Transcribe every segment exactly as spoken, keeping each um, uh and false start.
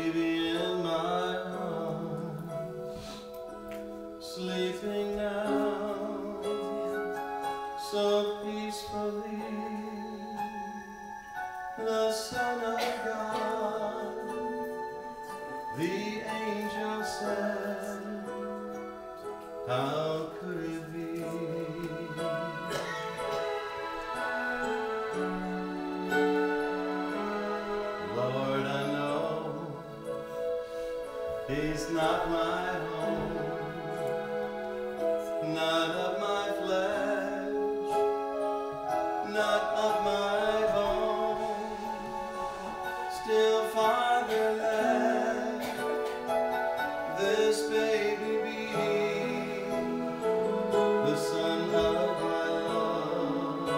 baby in my arms, sleeping now so peacefully. The Son of God, the angel said, how could it be? Lord, I know he's not my home, not of my flesh, not of my bone. Still farther let this baby be, the son of my love.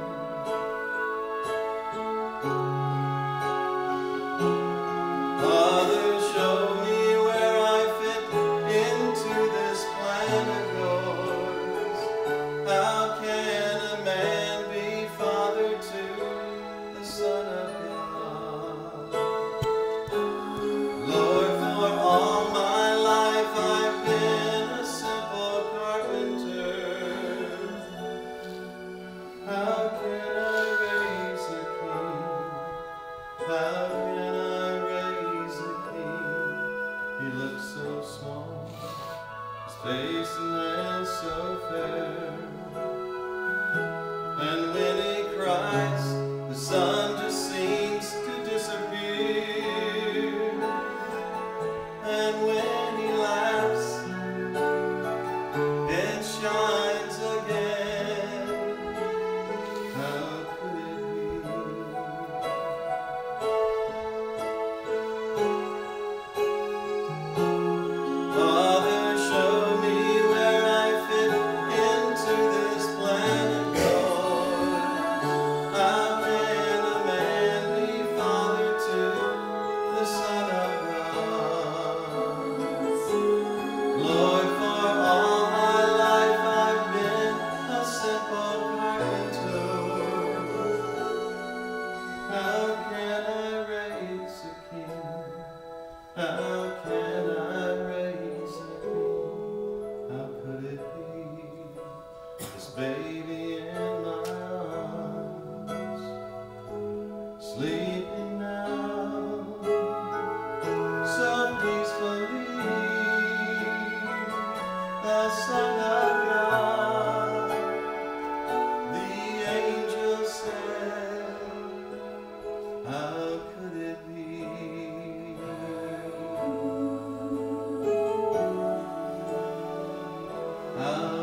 Father, show me where I fit into this plan of yours. How can a man be father to the Son of God? Lord, for all my life I've been a simple carpenter. How can I raise a king? How can I raise a king? He looks so small, his face and hands so fair. And when he cries, the sun just seems to disappear. And when he laughs, it shines again. How could it be? Father, show me where I fit into this plan of yours. How can a man be father to the Son of God? Lord, for all my life I've been a simple carpenter. How can I raise a king? How can I raise a king? How could it be? This baby in my arms, sleeping now so peacefully. The Son of God, the angel said, how could it be? How